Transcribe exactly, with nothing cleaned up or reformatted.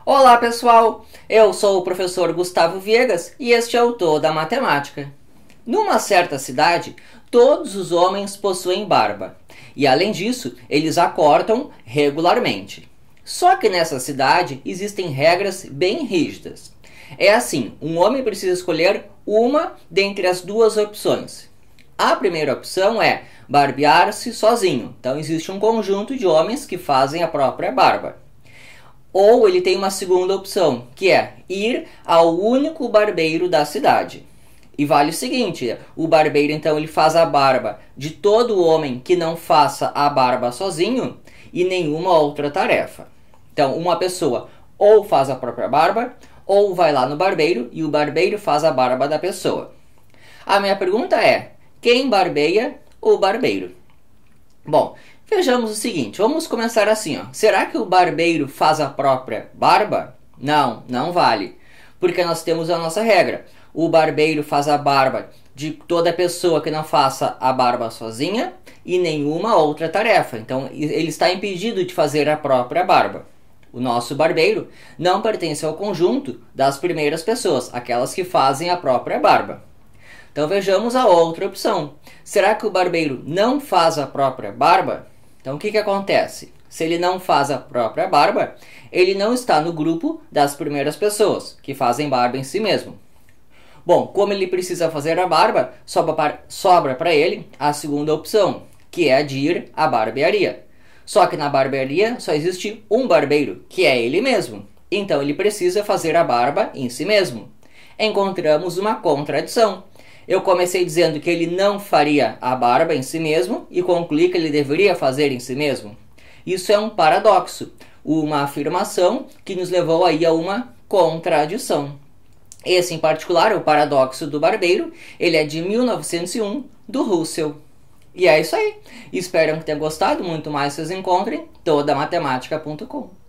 Olá pessoal, eu sou o professor Gustavo Viegas e este é o Toda Matemática. Numa certa cidade, todos os homens possuem barba e além disso, eles a cortam regularmente. Só que nessa cidade existem regras bem rígidas. É assim, um homem precisa escolher uma dentre as duas opções. A primeira opção é barbear-se sozinho, então existe um conjunto de homens que fazem a própria barba. Ou ele tem uma segunda opção, que é ir ao único barbeiro da cidade. E vale o seguinte, o barbeiro então ele faz a barba de todo homem que não faça a barba sozinho e nenhuma outra tarefa. Então uma pessoa ou faz a própria barba, ou vai lá no barbeiro e o barbeiro faz a barba da pessoa. A minha pergunta é, quem barbeia o barbeiro? Bom, vejamos o seguinte, vamos começar assim, ó. Será que o barbeiro faz a própria barba? Não, não vale, porque nós temos a nossa regra. O barbeiro faz a barba de toda pessoa que não faça a barba sozinha e nenhuma outra tarefa. Então, ele está impedido de fazer a própria barba. O nosso barbeiro não pertence ao conjunto das primeiras pessoas, aquelas que fazem a própria barba. Então vejamos a outra opção. Será que o barbeiro não faz a própria barba? Então o que que acontece? Se ele não faz a própria barba, ele não está no grupo das primeiras pessoas que fazem barba em si mesmo. Bom, como ele precisa fazer a barba, sobra para ele a segunda opção, que é a de ir à barbearia. Só que na barbearia só existe um barbeiro, que é ele mesmo. Então ele precisa fazer a barba em si mesmo. Encontramos uma contradição. Eu comecei dizendo que ele não faria a barba em si mesmo e concluí que ele deveria fazer em si mesmo. Isso é um paradoxo, uma afirmação que nos levou aí a uma contradição. Esse em particular, o paradoxo do barbeiro, ele é de mil novecentos e um, do Russell. E é isso aí. Espero que tenham gostado. Muito mais vocês encontrem toda matemática ponto com.